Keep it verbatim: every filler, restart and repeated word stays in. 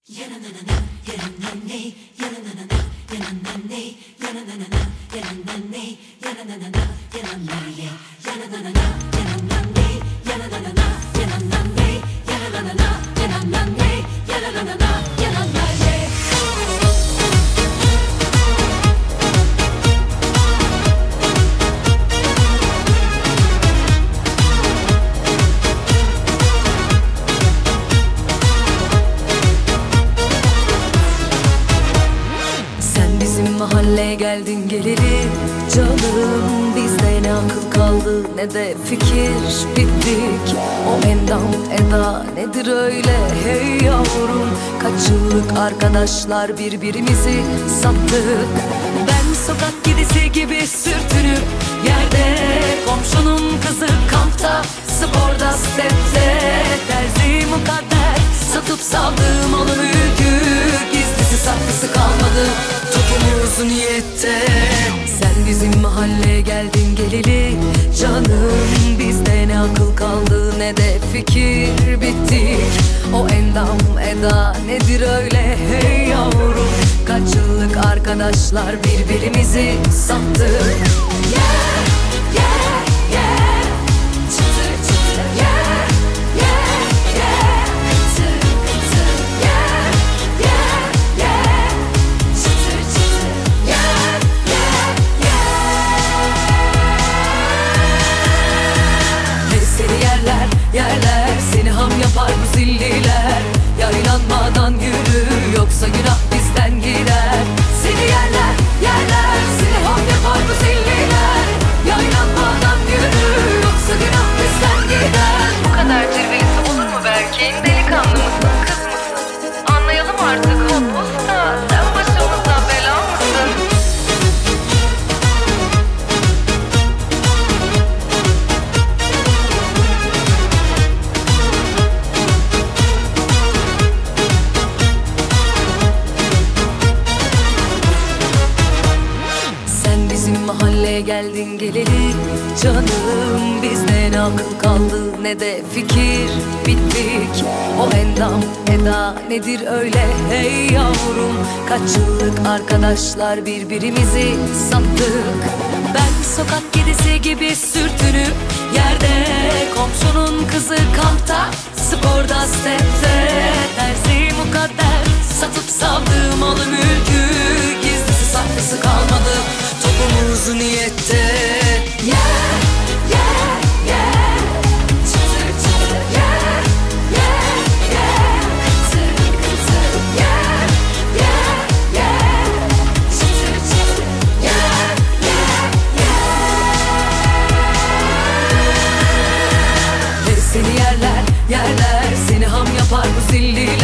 Mahalleye geldin geleli canım, bizde ne akıl kaldı ne de fikir, bittik. O endam eda nedir öyle hey yavrum? Kaç yıllık arkadaşlar birbirimizi sattık. Ben sokak kedisi gibi sürtünüp yerde, komşunun kızı kampta, sporda, stepte, terzi mukadder, satıp savdığım malı mülkü, gizlisi saklısı kalmadı topumuz niyette. Sen bizim mahalleye geldin geleli canım, bizde ne akıl kaldı ne de fikir, bittik. O endam eda nedir öyle hey yavrum? Kaç yıllık arkadaşlar birbirimizi sattık. Yeah, yeah, yeah. Çıtır çıtır yeah, yeah, yeah. Kıtır kıtır yeah, yeah, yeah. Çıtır çıtır yeah, yeah, yeah. Hey seni yerler yerler, seni ham yapar bu zilliler. Yaylanmadan yürü yoksa günah bizden gider. Seni yerler yerler, seni ham yapar bu zilliler. Yaylanmadan yürü yoksa günah bizden gider. Bu kadar cilvelisi olur mu Berkin? Delikanlı mısın, kız mısın? Anlayalım artık hop usta. Sen başımıza bela mısın? Sen bizim mahalleye geldin geleli canım, bizde ne akıl kaldı ne de fikir, bittik. O endam eda nedir öyle hey yavrum? Kaç yıllık arkadaşlar birbirimizi sattık. Ben sokak kedisi gibi sürtünüp yerde, komşunun kızı kampta, sporda, stepte, terzi mukadder, satıp savdığım malı mülkü, gizlisi saklısı kalmadı topumuz niyette. Yeah, yeah, yeah. Çıtır çıtır yeah, yeah, yeah. Kıtır kıtır yeah, yeah, yeah. Çıtır çıtır yeah, yeah, yeah. Hey seni yerler yerler, seni ham yapar bu zilliler.